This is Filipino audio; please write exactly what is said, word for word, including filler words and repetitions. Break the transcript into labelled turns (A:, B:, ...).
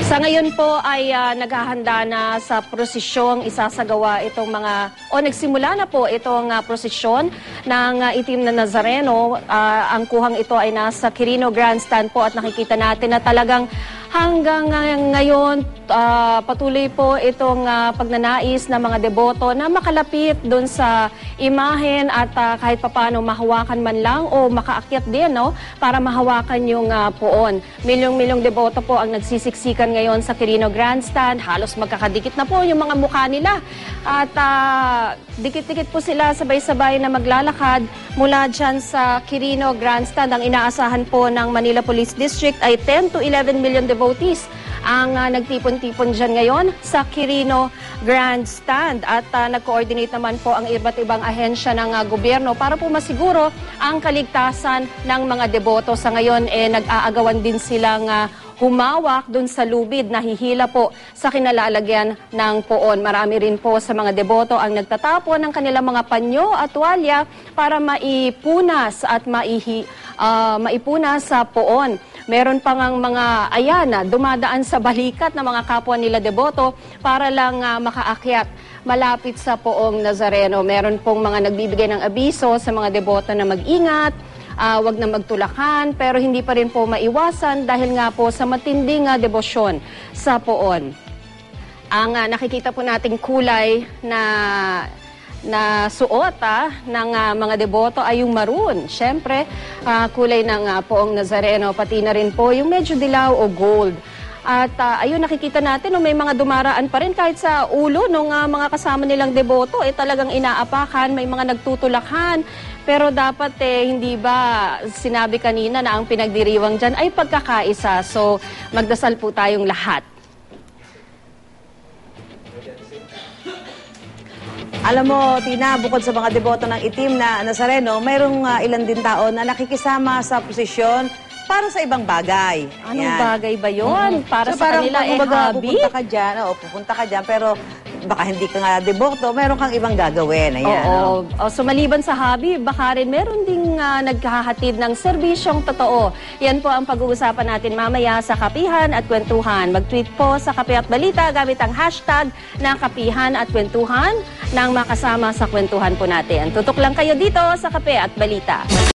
A: Sa ngayon po ay uh, naghahanda na sa prosesyong isasagawa itong mga, o nagsimula na po itong uh, prosesyon ng uh, itim na Nazareno. Uh, ang kuhang ito ay nasa Quirino Grandstand po at nakikita natin na talagang hanggang uh, ngayon uh, patuloy po itong uh, pagnanais ng mga deboto na makalapit doon sa imahen at uh, kahit papano mahawakan man lang o makaakyat din, no, para mahawakan yung uh, poon. Milyong-milyong deboto po ang nagsisiksikan ngayon sa Quirino Grandstand. Halos magkakadikit na po yung mga mukha nila. At uh, dikit-dikit po sila sabay-sabay na maglalakad mula dyan sa Quirino Grandstand. Ang inaasahan po ng Manila Police District ay ten to eleven million devotees ang uh, nagtipon-tipon dyan ngayon sa Quirino Grandstand. At uh, nag-coordinate naman po ang iba't ibang ahensya ng uh, gobyerno para po masiguro ang kaligtasan ng mga deboto. Sa ngayon, eh, nag-aagawan din silang uh, humawak dun sa lubid, nahihila po sa kinalalagyan ng poon. Marami rin po sa mga deboto ang nagtatapon ng kanilang mga panyo at tuwalya para maipunas at maihi, uh, maipunas sa poon. Meron pa ngang mga ayana dumadaan sa balikat ng mga kapwa nila deboto para lang uh, makaakyat malapit sa poong Nazareno. Meron pong mga nagbibigay ng abiso sa mga deboto na mag-ingat, Uh, wag na magtulakan, pero hindi pa rin po maiwasan dahil nga po sa matinding uh, debosyon sa poon. Ang uh, nakikita po nating kulay na na suot ah, ng uh, mga deboto ay yung maroon. Siyempre, uh, kulay ng uh, poong Nazareno, pati na rin po yung medyo dilaw o gold. At uh, ayun, nakikita natin, no, may mga dumaraan pa rin kahit sa ulo ng uh, mga kasama nilang deboto, eh talagang inaapakan, may mga nagtutulakan. Pero dapat eh, hindi ba sinabi kanina na ang pinagdiriwang dyan ay pagkakaisa. So magdasal po tayong lahat.
B: Alam mo, Tina, bukod sa mga deboto ng itim na Nazareno, mayroong uh, ilan din tao na nakikisama sa posisyon para sa ibang bagay.
A: Anong
B: Yan.
A: bagay ba yun?
B: Mm-hmm.
A: Para
B: so,
A: sa kanila eh, hobby?
B: Pupunta ka dyan, o pupunta ka dyan, pero baka hindi ka nga deboto, meron kang ibang gagawin. Ayan,
A: Oo.
B: no?
A: O, so maliban sa hobby, baka rin meron ding uh, naghahatid ng serbisyong totoo. Yan po ang pag-uusapan natin mamaya sa Kapihan at Kwentuhan. Mag-tweet po sa Kape at Balita gamit ang hashtag na Kapihan at Kwentuhan nang makasama sa kwentuhan po natin. Tutok lang kayo dito sa Kape at Balita.